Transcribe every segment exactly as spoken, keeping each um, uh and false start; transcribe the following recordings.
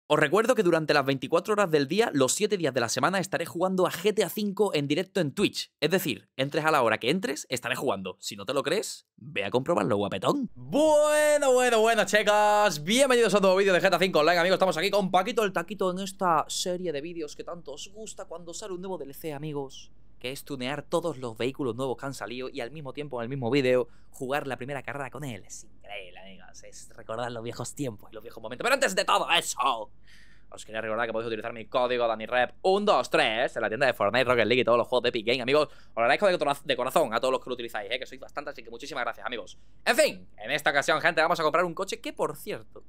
Os recuerdo que durante las veinticuatro horas del día, los siete días de la semana, estaré jugando a G T A cinco en directo en Twitch. Es decir, entres a la hora que entres, estaré jugando. Si no te lo crees, ve a comprobarlo, guapetón. Bueno, bueno, bueno, chicos. Bienvenidos a un nuevo vídeo de G T A cinco Online, amigos. Estamos aquí con Paquito el Taquito en esta serie de vídeos que tanto os gusta cuando sale un nuevo D L C, amigos. Que es tunear todos los vehículos nuevos que han salido y al mismo tiempo, en el mismo vídeo, jugar la primera carrera con él. Es increíble, amigos. Es recordar los viejos tiempos y los viejos momentos. Pero antes de todo eso, os quería recordar que podéis utilizar mi código DaniRep uno dos tres en la tienda de Fortnite, Rocket League y todos los juegos de Epic Game, amigos. Os lo agradezco de, de corazón a todos los que lo utilizáis, ¿eh? Que sois bastantes, así que muchísimas gracias, amigos. En fin, en esta ocasión, gente, vamos a comprar un coche que, por cierto,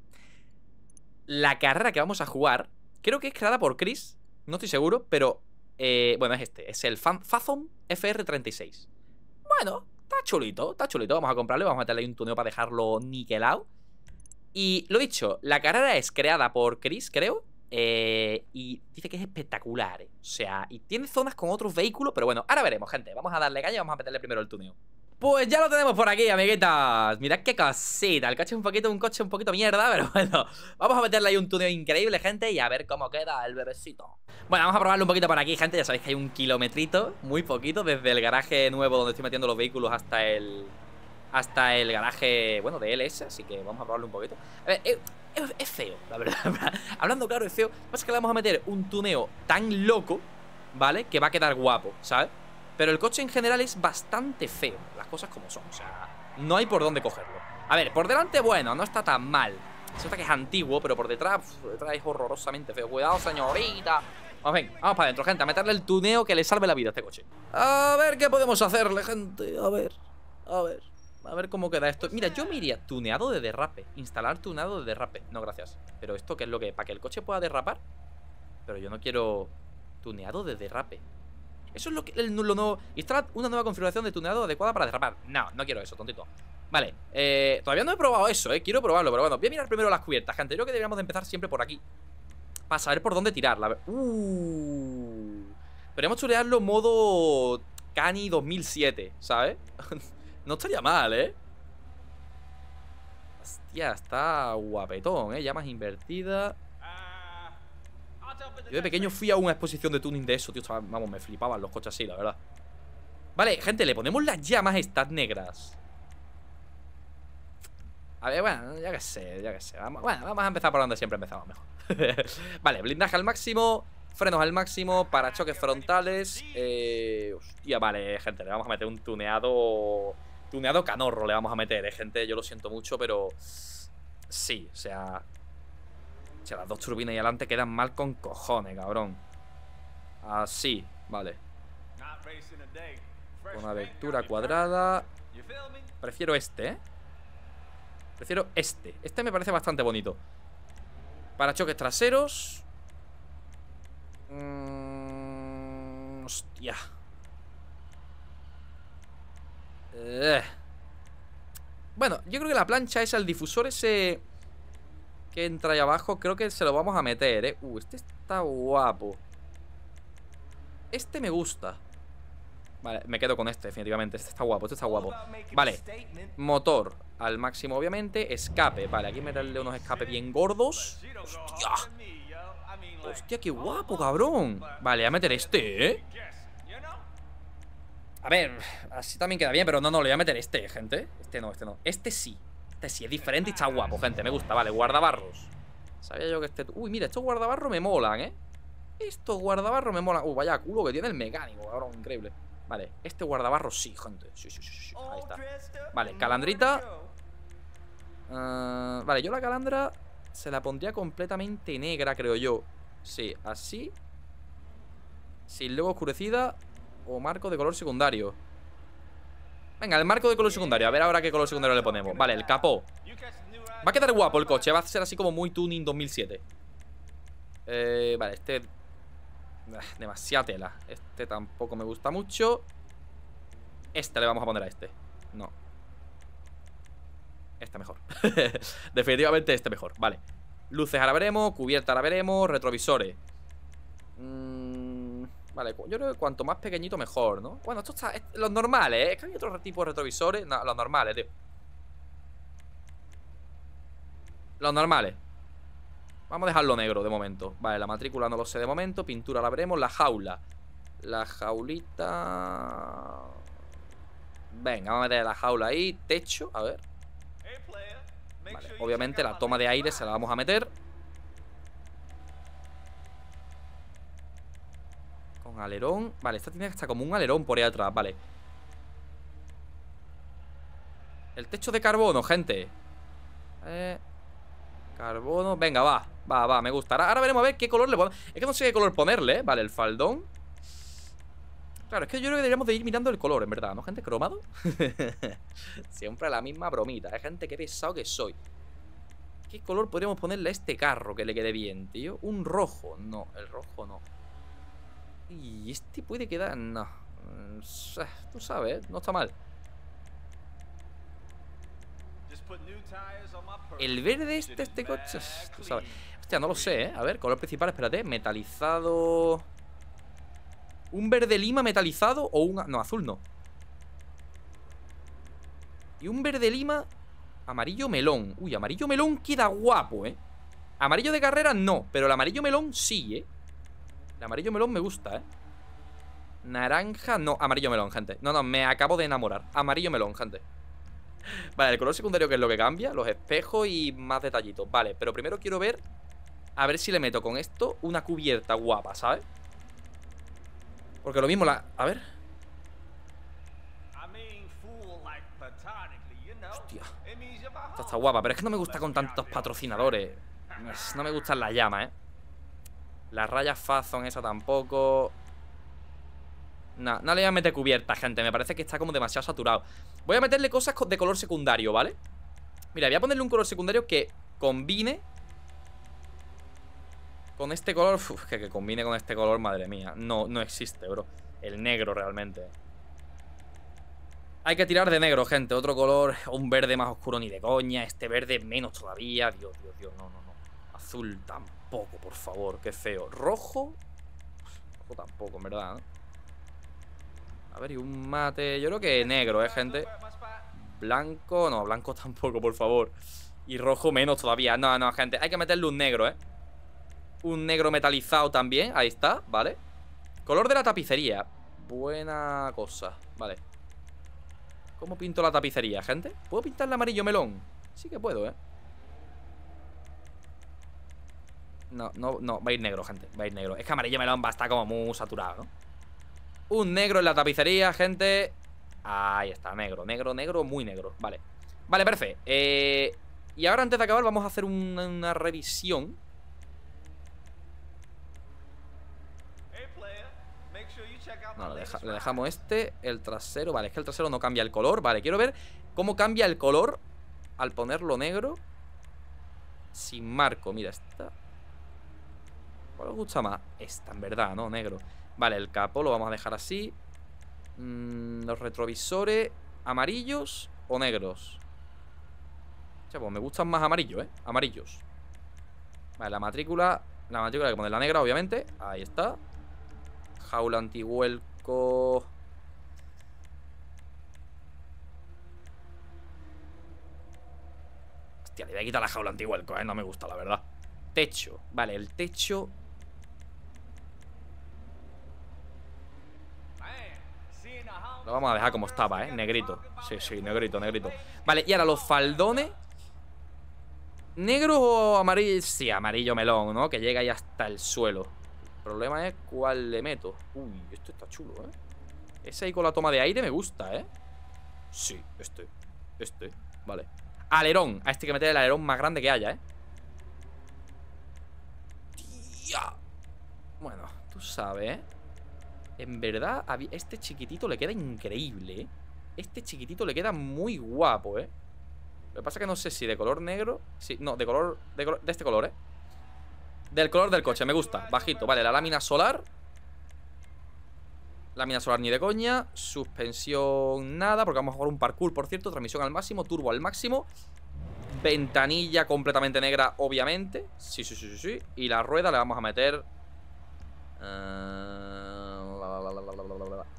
la carrera que vamos a jugar, creo que es creada por Chris, no estoy seguro, pero... Eh, bueno, es este, es el Fathom F R treinta y seis. Bueno, está chulito, está chulito. Vamos a comprarlo, vamos a meterle ahí un tuneo para dejarlo niquelado. Y lo dicho, la carrera es creada por Chris, creo, eh, y dice que es espectacular, eh. O sea, y tiene zonas con otros vehículos. Pero bueno, ahora veremos, gente. Vamos a darle caña y vamos a meterle primero el tuneo. Pues ya lo tenemos por aquí, amiguitas. Mirad qué cosita. El coche es un poquito, un coche un poquito mierda, pero bueno, vamos a meterle ahí un tuneo increíble, gente, y a ver cómo queda el bebecito. Bueno, vamos a probarlo un poquito por aquí, gente. Ya sabéis que hay un kilometrito, muy poquito, desde el garaje nuevo donde estoy metiendo los vehículos hasta el... Hasta el garaje, bueno, de L S. Así que vamos a probarlo un poquito. A ver, es, es, es feo, la verdad. Hablando claro, es feo. Lo que pasa es que le vamos a meter un tuneo tan loco, ¿vale? Que va a quedar guapo, ¿sabes? Pero el coche en general es bastante feo, las cosas como son, o sea, no hay por dónde cogerlo. A ver, por delante, bueno, no está tan mal. Se nota que es antiguo, pero por detrás, uf, por detrás es horrorosamente feo. Cuidado, señorita. Vamos, ven, vamos para adentro, gente, a meterle el tuneo que le salve la vida a este coche. A ver qué podemos hacerle, gente, a ver, a ver, a ver cómo queda esto. Mira, yo me iría tuneado de derrape, instalar tuneado de derrape. No, gracias. Pero esto, ¿qué es lo que? ¿Para que el coche pueda derrapar? Pero yo no quiero tuneado de derrape. Eso es lo que el, lo nuevo. Instala una nueva configuración de tuneado adecuada para derrapar. No, no quiero eso, tontito. Vale, eh, todavía no he probado eso, eh. Quiero probarlo, pero bueno, voy a mirar primero las cubiertas, gente. Yo creo que deberíamos de empezar siempre por aquí, para saber por dónde tirarla. Uh, Podríamos chulearlo modo Cani dos mil siete, ¿sabes? No estaría mal, eh. Hostia, está guapetón, eh. Llamas invertidas. Yo de pequeño fui a una exposición de tuning de eso, tío. Vamos, me flipaban los coches así, la verdad. Vale, gente, le ponemos las llamas estas negras. A ver, bueno, ya que sé, ya que sé. Vamos, bueno, vamos a empezar por donde siempre empezamos mejor. Vale, blindaje al máximo, frenos al máximo, parachoques frontales. Eh, hostia, vale, gente, le vamos a meter un tuneado. Tuneado canorro le vamos a meter, eh, gente. Yo lo siento mucho, pero sí, o sea... O sea, las dos turbinas y adelante quedan mal con cojones, cabrón. Así, vale. Una abertura cuadrada. Prefiero este, ¿eh? Prefiero este. Este me parece bastante bonito. Parachoques traseros. Mm, hostia. Eh. Bueno, yo creo que la plancha esa, el difusor ese que entra ahí abajo, creo que se lo vamos a meter, eh. Uh, este está guapo. Este me gusta. Vale, me quedo con este, definitivamente. Este está guapo, este está guapo. Vale, motor al máximo, obviamente. Escape, vale, aquí meterle unos escapes bien gordos. Hostia. Hostia, qué guapo, cabrón. Vale, a meter este, eh. A ver, así también queda bien, pero no, no, le voy a meter este, gente. Este no, este no, este sí. Este sí es diferente y está guapo, gente, me gusta. Vale, guardabarros. Sabía yo que este... Uy, mira, estos guardabarros me molan, ¿eh? Estos guardabarros me molan. Uy, vaya culo que tiene el mecánico, cabrón, increíble. Vale, este guardabarros sí, gente. Sí, sí, sí, sí. Ahí está. Vale, calandrita. uh, Vale, yo la calandra se la pondría completamente negra, creo yo. Sí, así. Sin luego oscurecida. O marco de color secundario. Venga, el marco de color secundario. A ver ahora qué color secundario le ponemos. Vale, el capó. Va a quedar guapo el coche. Va a ser así como muy tuning dos mil siete. Eh, vale, este... Demasiada tela. Este tampoco me gusta mucho. Este le vamos a poner a este. No. Este mejor. Definitivamente este mejor. Vale. Luces ahora veremos. Cubierta ahora veremos. Retrovisores. Mm, vale, yo creo que cuanto más pequeñito mejor, ¿no? Bueno, esto está... Es, los normales, ¿eh? Es que hay otro tipo de retrovisores. No, los normales, tío. Los normales. Vamos a dejarlo negro de momento. Vale, la matrícula no lo sé de momento. Pintura la veremos. La jaula. La jaulita... Venga, vamos a meter la jaula ahí. Techo, a ver. Vale, obviamente la toma de aire se la vamos a meter. Con alerón. Vale, esta tiene hasta como un alerón por ahí atrás, vale. El techo de carbono, gente. Eh... Carbono, venga, va, va, va, me gusta. Ahora, ahora veremos a ver qué color le ponemos. Es que no sé qué color ponerle, ¿eh? Vale, el faldón. Claro, es que yo creo que deberíamos de ir mirando el color, en verdad, ¿no, gente? ¿Cromado? Siempre la misma bromita, ¿eh, gente? Qué pesado que soy. ¿Qué color podríamos ponerle a este carro que le quede bien, tío? Un rojo, no, el rojo no. Y este puede quedar, no. Tú sabes, no está mal. El verde este, este coche, tú sabes. Hostia, no lo sé, ¿eh? A ver, color principal, espérate. Metalizado. ¿Un verde lima metalizado o un... No, azul no. Y un verde lima amarillo melón. Uy, amarillo melón queda guapo, ¿eh? Amarillo de carrera no, pero el amarillo melón sí, ¿eh? El amarillo melón me gusta, ¿eh? Naranja, no, amarillo melón, gente. No, no, me acabo de enamorar. Amarillo melón, gente. Vale, el color secundario, ¿qué es lo que cambia? Los espejos y más detallitos. Vale, pero primero quiero ver. A ver si le meto con esto una cubierta guapa, ¿sabes? Porque lo mismo la... A ver. Hostia. Esta está guapa, pero es que no me gusta con tantos patrocinadores. No me gustan las llamas, ¿eh? Las rayas Fazon, esa tampoco. No, no le voy a meter cubierta, gente. Me parece que está como demasiado saturado. Voy a meterle cosas de color secundario, ¿vale? Mira, voy a ponerle un color secundario que combine con este color. Uf, que, que combine con este color, madre mía. No, no existe, bro. El negro realmente. Hay que tirar de negro, gente. Otro color, un verde más oscuro ni de coña. Este verde menos todavía. Dios, Dios, Dios, no, no, no. Azul tampoco, por favor, qué feo. Rojo. Rojo tampoco, en verdad, ¿no? A ver, y un mate. Yo creo que negro, ¿eh, gente? Blanco, no, blanco tampoco, por favor. Y rojo menos todavía. No, no, gente, hay que meterle un negro, ¿eh? Un negro metalizado también, ahí está, ¿vale? Color de la tapicería. Buena cosa, vale. ¿Cómo pinto la tapicería, gente? ¿Puedo pintarle amarillo melón? Sí que puedo, ¿eh? No, no, no, va a ir negro, gente. Va a ir negro. Es que amarillo melón va a estar como muy saturado, ¿no? Un negro en la tapicería, gente. Ahí está, negro, negro, negro, muy negro. Vale, vale, perfecto. eh, Y ahora antes de acabar vamos a hacer una, una revisión. No, le, deja, le dejamos este. El trasero, vale, es que el trasero no cambia el color. Vale, quiero ver cómo cambia el color al ponerlo negro sin marco, mira, esta. ¿Cuál os gusta más? Esta, en verdad, ¿no? Negro. Vale, el capó lo vamos a dejar así. mm, Los retrovisores, ¿amarillos o negros? O sea, pues me gustan más amarillos, ¿eh? Amarillos. Vale, la matrícula. La matrícula hay que ponerla negra, obviamente. Ahí está. Jaula antivuelco. Hostia, le voy a quitar la jaula antivuelco, ¿eh? No me gusta, la verdad. Techo. Vale, el techo. Lo vamos a dejar como estaba, ¿eh? Negrito. Sí, sí, negrito, negrito. Vale, y ahora los faldones. ¿Negro o amarillo? Sí, amarillo melón, ¿no? Que llega ahí hasta el suelo. El problema es cuál le meto. Uy, esto está chulo, ¿eh? Ese ahí con la toma de aire me gusta, ¿eh? Sí, este. Este, vale. Alerón. A este hay que meter el alerón más grande que haya, ¿eh? Tía. Bueno, tú sabes, ¿eh? En verdad, este chiquitito le queda increíble, ¿eh? Este chiquitito le queda muy guapo, ¿eh? Lo que pasa es que no sé si de color negro. Sí, no, de color, de color de este color, ¿eh? Del color del coche, me gusta, bajito. Vale, la lámina solar. Lámina solar ni de coña. Suspensión nada, porque vamos a jugar un parkour, por cierto. Transmisión al máximo, turbo al máximo. Ventanilla completamente negra, obviamente. Sí, sí, sí, sí, sí. Y la rueda le vamos a meter uh... la, la, la, la, la, la, la.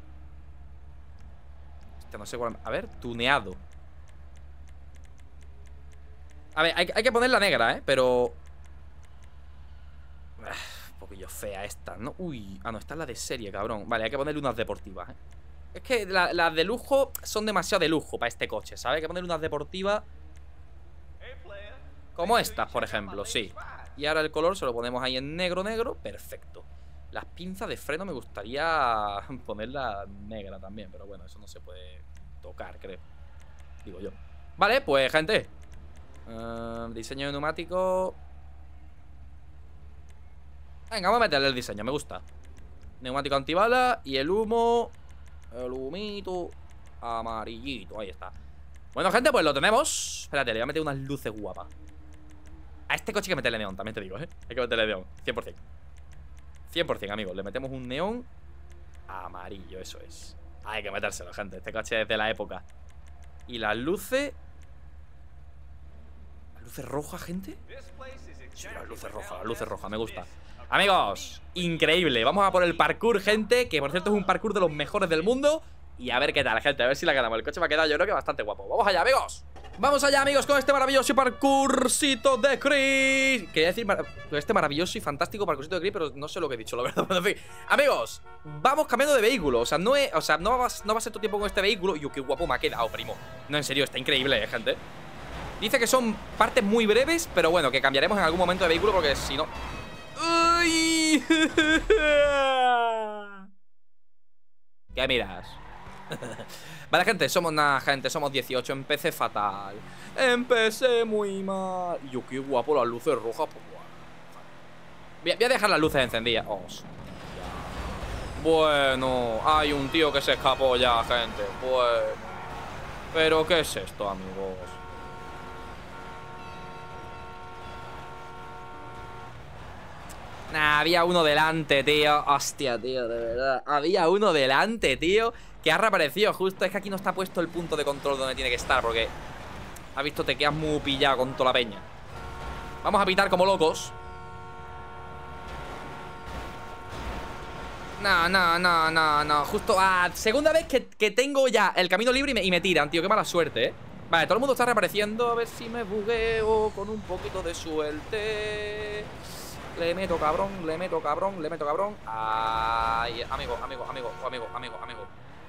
Este no sé cuál. A ver, tuneado. A ver, hay, hay que poner la negra, ¿eh? Pero... Un poquillo fea esta, ¿no? Uy, ah, no, esta es la de serie, cabrón. Vale, hay que ponerle unas deportivas, ¿eh? Es que la- las de lujo son demasiado de lujo para este coche, ¿sabes? Hay que ponerle unas deportivas como estas, por ejemplo, sí. Y ahora el color se lo ponemos ahí en negro, negro. Perfecto. Las pinzas de freno me gustaría ponerla negra también, pero bueno, eso no se puede tocar, creo. Digo yo. Vale, pues, gente, uh, diseño de neumático. Venga, vamos a meterle el diseño, me gusta. Neumático antibala y el humo. El humito amarillito, ahí está. Bueno, gente, pues lo tenemos. Espérate, le voy a meter unas luces guapas. A este coche hay que meterle neón, también te digo, ¿eh? Hay que meterle neón, cien por cien. cien por cien, amigos, le metemos un neón amarillo, eso es. Hay que metérselo, gente, este coche es de la época. Y las luces... ¿Las luces rojas, gente? Sí, las luces rojas, las luces rojas, me gusta. Amigos, increíble. Vamos a por el parkour, gente, que por cierto es un parkour de los mejores del mundo. Y a ver qué tal, gente, a ver si la ganamos. El coche me ha quedado, yo creo que bastante guapo. Vamos allá, amigos. Vamos allá, amigos, con este maravilloso parkourcito de Chris. Quería decir mar este maravilloso y fantástico parkourcito de Chris, pero no sé lo que he dicho, la verdad. Pero en fin, amigos, vamos cambiando de vehículo. O sea, no, es, o sea, no, va, no va a ser tu tiempo con este vehículo. Y yo, qué guapo me ha quedado, primo. No, en serio, está increíble, eh, gente. Dice que son partes muy breves, pero bueno, que cambiaremos en algún momento de vehículo, porque si no... ¡Uy! ¿Qué miras? Vale, gente, somos nada, gente, somos dieciocho. Empecé fatal. Empecé muy mal. Y yo, qué guapo las luces rojas. Pues, voy, a, voy a dejar las luces encendidas. Oh, bueno, hay un tío que se escapó ya, gente. Bueno. Pero, ¿qué es esto, amigos? Nah, había uno delante, tío. Hostia, tío, de verdad. Había uno delante, tío, que ha reaparecido justo. Es que aquí no está puesto el punto de control donde tiene que estar, porque has visto, te quedas muy pillado con toda la peña. Vamos a pitar como locos. No, no, no, no, no. Justo, ah, segunda vez que, que tengo ya el camino libre y me, y me tiran, tío. Qué mala suerte, eh. Vale, todo el mundo está reapareciendo. A ver si me bugueo con un poquito de suerte. Le meto cabrón, le meto cabrón, le meto cabrón. Ay, amigo, amigo, amigo, amigo, amigo, amigo.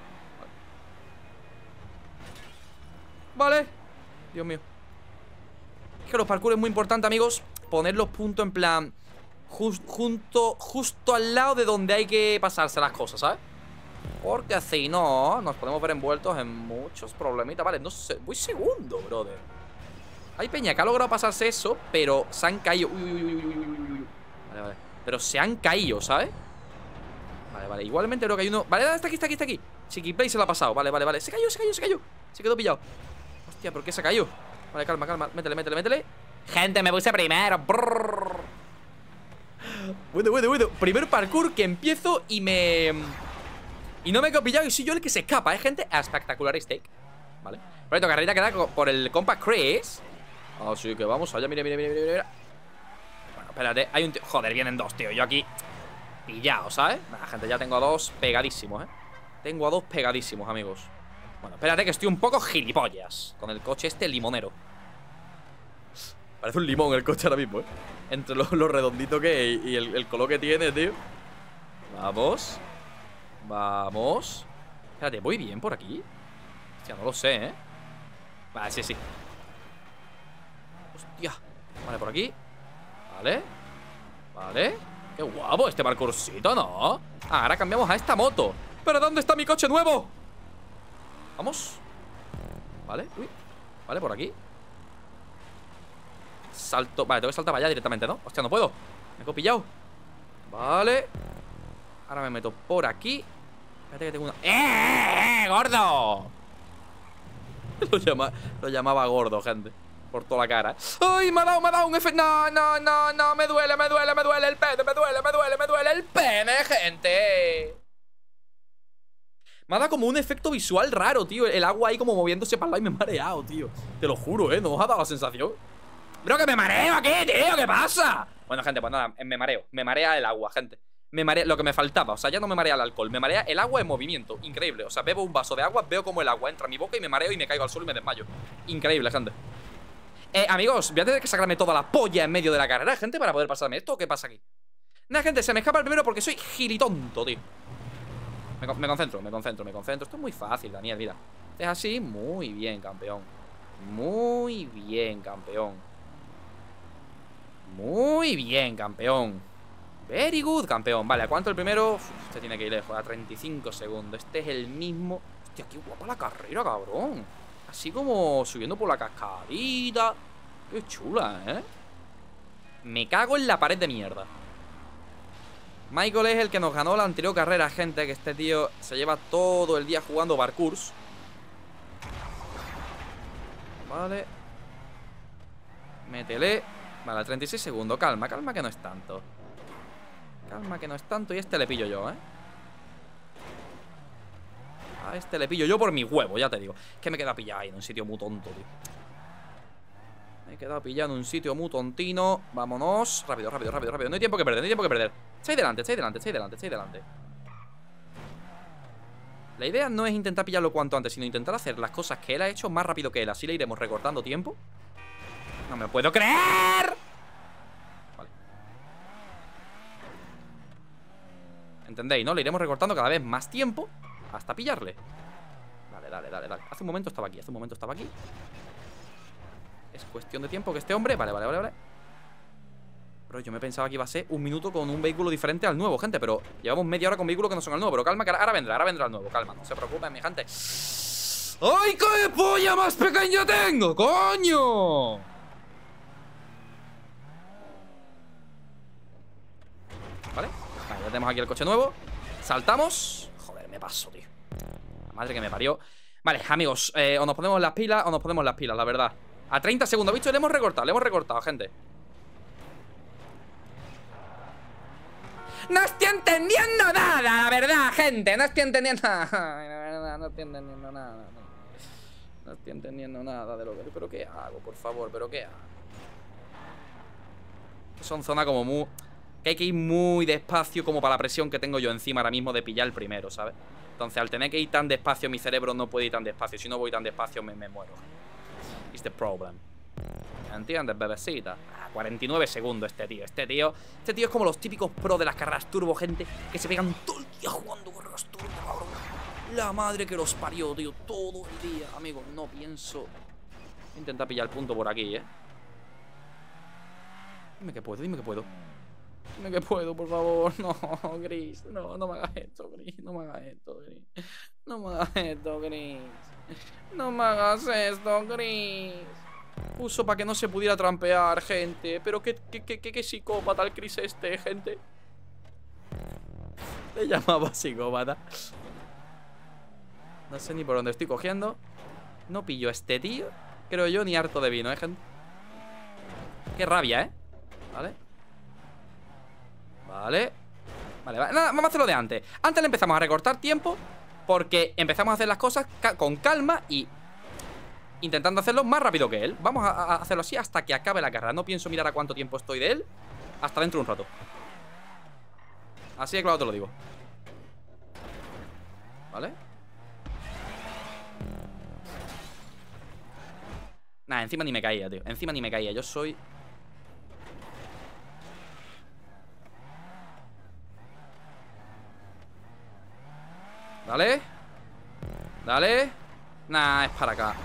Vale. Dios mío. Es que los parkour es muy importante, amigos, poner los puntos en plan just, junto, justo al lado de donde hay que pasarse las cosas, ¿sabes? Porque si no, nos podemos ver envueltos en muchos problemitas. Vale, no sé, voy segundo, brother. Hay peña que ha logrado pasarse eso, pero se han caído. Uy, uy, uy, uy, uy, uy, uy. Vale, vale. Pero se han caído, ¿sabes? Vale, vale. Igualmente creo que hay uno. Vale, está aquí, está aquí, está aquí. Chiquiplay se lo ha pasado. Vale, vale, vale. Se cayó, se cayó, se cayó. Se quedó pillado. Hostia, ¿por qué se cayó? Vale, calma, calma. Métele, métele, métele. Gente, me puse primero. Brrr. Bueno, bueno, bueno. Primer parkour que empiezo y me... Y no me he quedado pillado y soy yo el que se escapa, ¿eh, gente? Espectacular steak. Vale. Por esto, carrerita que da por el compa Chris. Así que vamos allá, mira, mira, mira, mira, mira. Bueno, espérate, hay un tío. Joder, vienen dos, tío. Yo aquí pillado, ¿sabes? Nada, gente, ya tengo a dos pegadísimos, ¿eh? Tengo a dos pegadísimos, amigos. Bueno, espérate que estoy un poco gilipollas con el coche este limonero. Parece un limón el coche ahora mismo, ¿eh? Entre lo, lo redondito que es y el, el color que tiene, tío. Vamos. Vamos. Espérate, ¿voy bien por aquí? Hostia, no lo sé, ¿eh? Vale, sí, sí. Hostia. Vale, por aquí. Vale. Vale. Qué guapo este parkourcito, ¿no? Ah, ahora cambiamos a esta moto. ¿Pero dónde está mi coche nuevo? Vamos. Vale, uy. Vale, por aquí. Salto, vale, tengo que saltar para allá directamente, ¿no? Hostia, no puedo, me he pillado. Vale. Ahora me meto por aquí. Espérate que tengo una... ¡Eh, eh, gordo! Lo, llama... Lo llamaba gordo, gente. Por toda la cara. ¡Ay, me ha dado, me ha dado un efecto! No, no, no, no, me duele, me duele, me duele el pene. Me duele, me duele, me duele el pene, gente. Me ha dado como un efecto visual raro, tío. El agua ahí como moviéndose para el lado y me he mareado, tío. Te lo juro, ¿eh? ¿No os ha dado la sensación? Bro, que me mareo aquí, tío, ¿qué pasa? Bueno, gente, pues nada, me mareo. Me marea el agua, gente. Me marea lo que me faltaba, o sea, ya no me marea el alcohol. Me marea el agua en movimiento, increíble. O sea, bebo un vaso de agua, veo como el agua entra a mi boca y me mareo y me caigo al suelo y me desmayo. Increíble, gente. Eh, amigos, voy a tener que sacarme toda la polla en medio de la carrera, gente, para poder pasarme esto. ¿O qué pasa aquí? Nada, gente, se me escapa el primero porque soy gilitonto, tío. Me, me concentro, me concentro, me concentro. Esto es muy fácil, Daniel, mira. Es así, muy bien, campeón. Muy bien, campeón. Muy bien, campeón. Very good, campeón. Vale, ¿a cuánto el primero? Uf, este tiene que ir lejos, a treinta y cinco segundos. Este es el mismo. Hostia, qué guapa la carrera, cabrón. Así como subiendo por la cascadita. Qué chula, ¿eh? Me cago en la pared de mierda. Michael es el que nos ganó la anterior carrera, gente. Que este tío se lleva todo el día jugando parkours. Vale. Métele. Vale, treinta y seis segundos. Calma, calma que no es tanto. Calma que no es tanto. Y este le pillo yo, ¿eh? A este le pillo yo por mi huevo, ya te digo. Es que me he quedado pillado ahí en un sitio muy tonto, tío. Me he quedado pillado en un sitio muy tontino. Vámonos. Rápido, rápido, rápido, rápido. No hay tiempo que perder, no hay tiempo que perder. Estáis delante, estáis delante, estáis delante, estáis delante. La idea no es intentar pillarlo cuanto antes, sino intentar hacer las cosas que él ha hecho más rápido que él. Así le iremos recortando tiempo. No me puedo creer. Vale. ¿Entendéis, no? Le iremos recortando cada vez más tiempo hasta pillarle. Dale, dale, dale, dale. Hace un momento estaba aquí, hace un momento estaba aquí. Es cuestión de tiempo que este hombre... Vale, vale, vale, vale. Pero yo me pensaba que iba a ser un minuto con un vehículo diferente al nuevo, gente. Pero llevamos media hora con vehículos que no son el nuevo. Pero calma, que ahora vendrá, ahora vendrá el nuevo. Calma, no se preocupen, mi gente. ¡Ay, qué polla más pequeña tengo, coño! Vale, vale, ya tenemos aquí el coche nuevo. Saltamos. Joder, me paso, tío. La madre que me parió. Vale, amigos, eh, o nos ponemos las pilas o nos ponemos las pilas, la verdad. A treinta segundos, ¿visto? Le hemos recortado, le hemos recortado, gente. No estoy entendiendo nada, la verdad, gente. No estoy entendiendo nada. La verdad, no estoy entendiendo nada. No, no estoy entendiendo nada de lo que... ¿Pero qué hago, por favor? ¿Pero qué hago? Son zonas como muy... que hay que ir muy despacio como para la presión que tengo yo encima ahora mismo de pillar el primero, ¿sabes? Entonces, al tener que ir tan despacio, mi cerebro no puede ir tan despacio. Si no voy tan despacio, me, me muero. It's the problem. ¿Entiendes, bebecita? Ah, cuarenta y nueve segundos este tío. Este tío Este tío es como los típicos pros de las carreras turbo, gente, que se pegan todo el día jugando carreras turbo, cabrón. La madre que los parió, tío. Todo el día, amigos. No pienso intentar pillar el punto por aquí, ¿eh? Dime que puedo, dime que puedo. Dime que puedo, por favor. No, Gris. No, no me hagas esto, Gris. No me hagas esto, Gris. No me hagas esto, Gris. No me hagas esto, Gris. Puso para que no se pudiera trampear, gente. Pero qué, qué, qué, qué, qué psicópata el Chris este, gente. Le llamaba psicópata. No sé ni por dónde estoy cogiendo. No pillo a este tío, creo yo, ni harto de vino, ¿eh, gente? Qué rabia, ¿eh? Vale. Vale. Vale, vale. Nada, vamos a hacerlo de antes. Antes le empezamos a recortar tiempo porque empezamos a hacer las cosas ca con calma y intentando hacerlo más rápido que él. Vamos a, a hacerlo así hasta que acabe la carrera. No pienso mirar a cuánto tiempo estoy de él. Hasta dentro de un rato. Así de claro te lo digo. Vale. Nah, encima ni me caía, tío. Encima ni me caía. Yo soy... Dale. Dale. Nah, es para acá.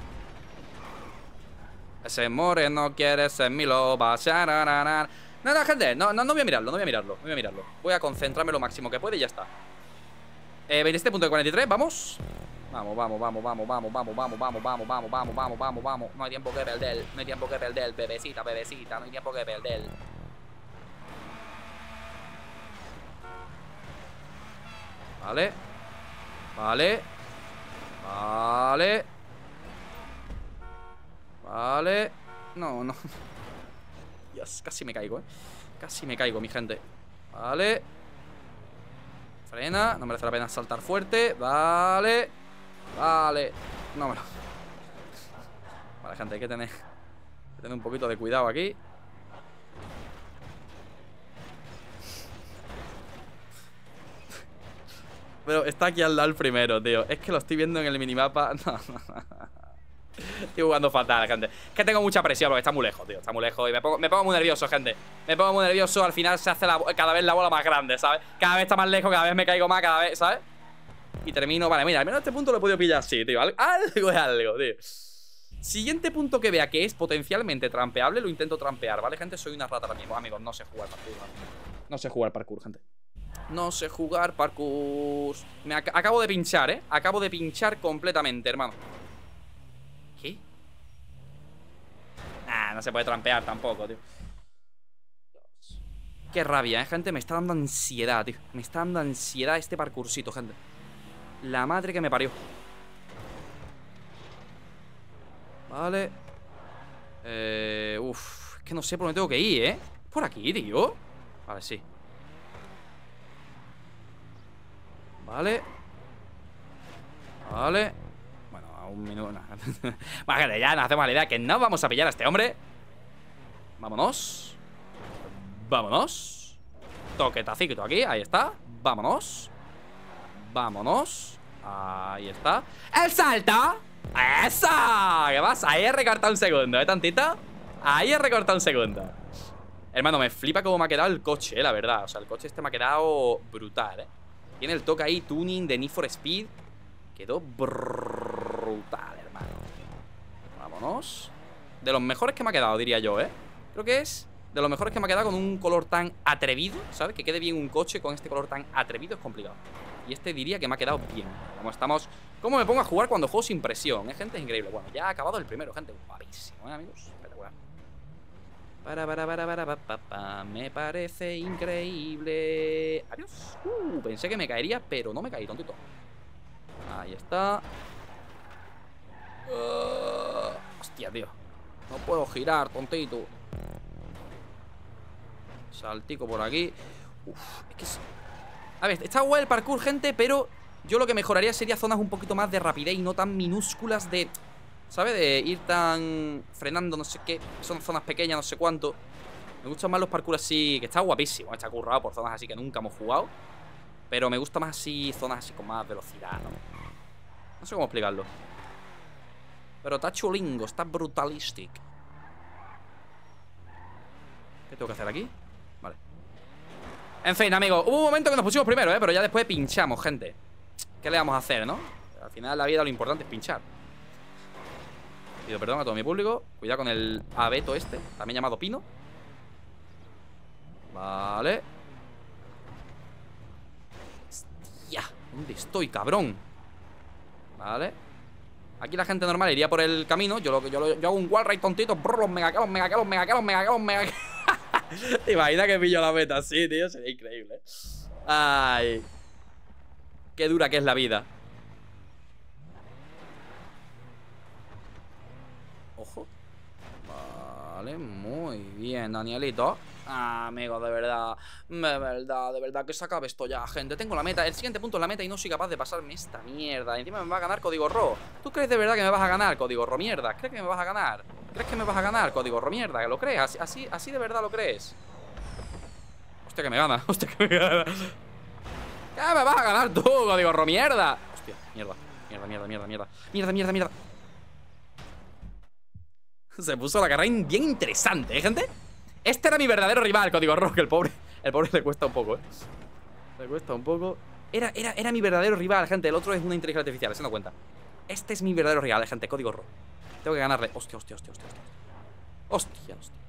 Ese moreno quiere ser mi loba. No, no, gente, no, no, no voy a mirarlo, no voy a mirarlo, no voy a mirarlo. Voy a concentrarme lo máximo que puede y ya está. eh, veintisiete punto cuarenta y tres, vamos. Vamos, vamos, vamos, vamos, vamos, vamos, vamos, vamos, vamos, vamos, vamos, vamos, vamos, vamos. No hay tiempo que perder, no hay tiempo que perder, bebecita, bebecita, no hay tiempo que perder. Vale. Vale. Vale. Vale. No, no. Dios, casi me caigo, eh. Casi me caigo, mi gente. Vale. Frena, no merece la pena saltar fuerte. Vale. Vale. No me lo... Vale, gente, hay que tener, hay que tener un poquito de cuidado aquí. Pero está aquí al lado el primero, tío. Es que lo estoy viendo en el minimapa. No, no, no. Estoy jugando fatal, gente. Es que tengo mucha presión porque está muy lejos, tío. Está muy lejos y me pongo, me pongo muy nervioso, gente. Me pongo muy nervioso. Al final se hace la, cada vez la bola más grande, ¿sabes? Cada vez está más lejos, cada vez me caigo más, cada vez, ¿sabes? Y termino, vale, mira, al menos este punto lo he podido pillar así, tío. Algo, algo es algo, tío. Siguiente punto que vea que es potencialmente trampeable, lo intento trampear, ¿vale, gente? Soy una rata ahora mismo, amigos. No sé jugar parkour, no sé jugar parkour, gente. No sé jugar parkour. Me ac acabo de pinchar, ¿eh? Acabo de pinchar completamente, hermano. ¿Qué? Ah, no se puede trampear tampoco, tío. Dios. Qué rabia, ¿eh, gente? Me está dando ansiedad, tío. Me está dando ansiedad este parkoursito, gente. La madre que me parió. Vale. Eh, uf, es que no sé por dónde tengo que ir, ¿eh? Por aquí, tío. Vale, sí. Vale. Vale. Bueno, a un minuto. No. Bueno, ya nos hacemos la idea que no vamos a pillar a este hombre. Vámonos. Vámonos. Toquetacito aquí, ahí está. Vámonos. Vámonos. Ahí está. ¡El salto! ¡Eso! ¿Qué pasa? Ahí he recortado un segundo, ¿eh, tantito? Ahí he recortado un segundo. Hermano, me flipa cómo me ha quedado el coche, eh, la verdad. O sea, el coche este me ha quedado brutal, eh. Tiene el toque ahí, tuning de Need for Speed. Quedó brutal, hermano. Vámonos. De los mejores que me ha quedado, diría yo, eh. Creo que es de los mejores que me ha quedado con un color tan atrevido, ¿sabes? Que quede bien un coche con este color tan atrevido es complicado. Y este diría que me ha quedado bien. Como estamos... ¿Cómo me pongo a jugar cuando juego sin presión? ¿Eh, gente? Es increíble. Bueno, ya ha acabado el primero, gente. Guapísimo, ¿eh, amigos? Espectacular. Para, para, para, para, para, para, para. Me parece increíble. Adiós. Uh, pensé que me caería, pero no me caí, tontito. Ahí está. Uh, hostia, tío. No puedo girar, tontito. Saltico por aquí. Uf, es que es... A ver, está guay el parkour, gente, pero yo lo que mejoraría sería zonas un poquito más de rapidez y no tan minúsculas de... ¿Sabes? De ir tan... frenando no sé qué. Son zonas pequeñas, no sé cuánto. Me gustan más los parkour así, que está guapísimo. Está currado por zonas así que nunca hemos jugado. Pero me gusta más así, zonas así con más velocidad, ¿no? No sé cómo explicarlo. Pero está chulingo, está brutalistic. ¿Qué tengo que hacer aquí? Vale. En fin, amigos, hubo un momento que nos pusimos primero, ¿eh? Pero ya después pinchamos, gente. ¿Qué le vamos a hacer, no? Al final de la vida lo importante es pinchar. Pido perdón a todo mi público. Cuidado con el abeto este, también llamado pino. Vale. Hostia, ¿dónde estoy, cabrón? Vale. Aquí la gente normal iría por el camino. Yo, lo, yo, lo, yo hago un wall ride tontito. Brr, los megacalos, megacalos, megacalos, megacalos, megacalos. ¿Te imaginas que pillo la meta así, tío? Sería increíble. Ay. Qué dura que es la vida. Ojo. Vale, muy bien, Danielito. Ah, amigo, de verdad. De verdad, de verdad, que se acabe esto ya, gente. Tengo la meta, el siguiente punto en la meta y no soy capaz de pasarme esta mierda. Encima me va a ganar Código Ro. ¿Tú crees de verdad que me vas a ganar, Código Ro? Mierda, ¿crees que me vas a ganar? ¿Crees que me vas a ganar, Código Ro? Mierda, ¿que lo crees? Así, así, así de verdad lo crees. Hostia, que me gana. Hostia, que me gana. ¿Qué me vas a ganar tú, Código Ro? Mierda. Hostia, mierda. Mierda, mierda, mierda, mierda. Mierda, mierda, mierda. Se puso la carrera bien interesante, ¿eh, gente? Este era mi verdadero rival, Código Ro, que el pobre, el pobre le cuesta un poco, ¿eh? Le cuesta un poco. Era, era, era mi verdadero rival, gente. El otro es una inteligencia artificial, se no cuenta. Este es mi verdadero rival, gente, Código Ro. Tengo que ganarle. Hostia, hostia, hostia, hostia. Hostia, hostia, hostia.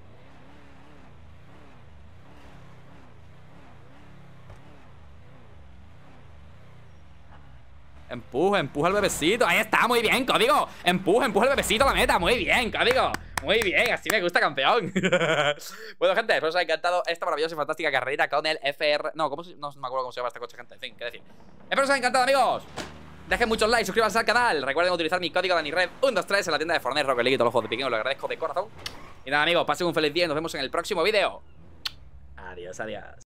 Empuja, empuja al bebecito. Ahí está, muy bien, Código. Empuja, empuja al bebecito a la meta. Muy bien, Código. Muy bien, así me gusta, campeón. Bueno, gente, espero os haya encantado esta maravillosa y fantástica carrera con el F R... No, ¿cómo se... no me acuerdo cómo se llama este coche, gente. En fin, qué decir. Espero os haya encantado, amigos. Dejen muchos likes, suscríbanse al canal. Recuerden utilizar mi código DaniRed uno dos tres en la tienda de Fortnite, Rocket League y todos los juegos de Pikmin. Os lo agradezco de corazón. Y nada, amigos, pasen un feliz día y nos vemos en el próximo vídeo. Adiós, adiós.